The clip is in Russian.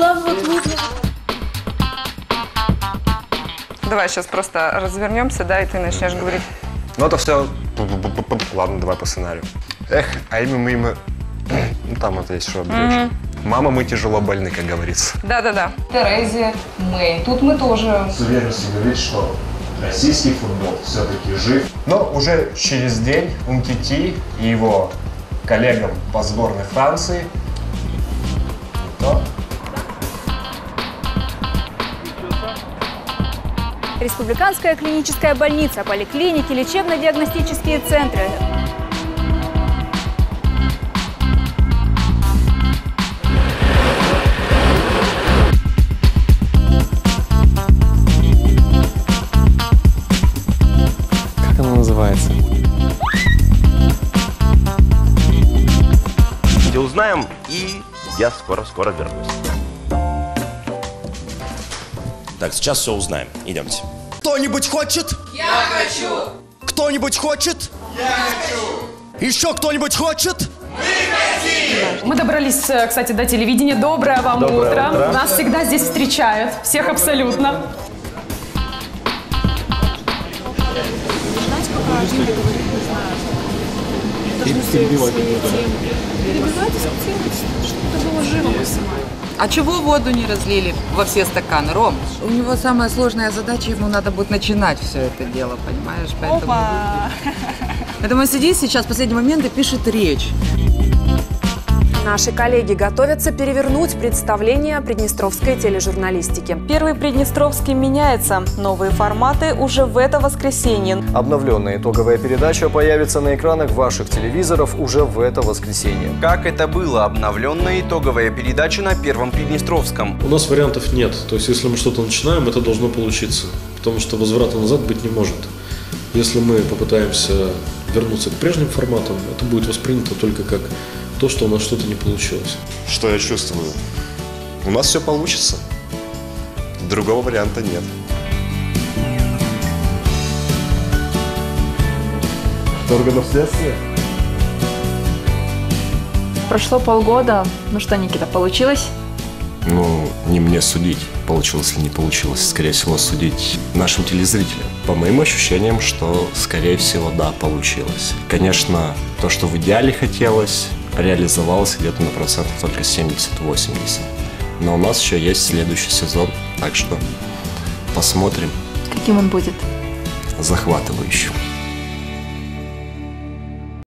была вот. Давай сейчас просто развернемся, да, и ты начнешь говорить. Ну это все. Ладно, давай по сценарию. Эх, а имя мы имя. Ну там это есть что отберешь. Мама, мы тяжело больны, как говорится. Да-да-да. Терезия, Мэй. Тут мы тоже. С уверенностью говорить, что российский футбол все-таки жив. Но уже через день Умтити и его коллегам по сборной Франции Республиканская клиническая больница, поликлиники, лечебно-диагностические центры. Как она называется? Все узнаем, и я скоро вернусь. Так, сейчас все узнаем. Идемте. Кто-нибудь хочет? Я хочу! Кто-нибудь хочет? Я хочу! Еще кто-нибудь хочет? Мы хотим! Мы добрались, кстати, до телевидения. Доброе вам утро. Нас всегда здесь встречают. Всех абсолютно. А чего воду не разлили во все стаканы, Ром? У него самая сложная задача, ему надо будет начинать все это дело, понимаешь? Поэтому он сидит сейчас в последний момент и пишет речь. Наши коллеги готовятся перевернуть представление приднестровской тележурналистики. Первый Приднестровский меняется. Новые форматы уже в это воскресенье. Обновленная итоговая передача появится на экранах ваших телевизоров уже в это воскресенье. Как это было, обновленная итоговая передача на Первом Приднестровском? У нас вариантов нет. То есть, если мы что-то начинаем, это должно получиться. Потому что возврата назад быть не может. Если мы попытаемся вернуться к прежним форматам, это будет воспринято только как то, что у нас что-то не получилось. Что я чувствую? У нас все получится. Другого варианта нет. Органов следствия? Прошло полгода. Ну что, Никита, получилось? Ну, не мне судить, получилось или не получилось. Скорее всего, судить нашим телезрителям. По моим ощущениям, что, скорее всего, да, получилось. Конечно, то, что в идеале хотелось, реализовалось где-то на процентов только 70-80. Но у нас еще есть следующий сезон, так что посмотрим. Каким он будет? Захватывающим.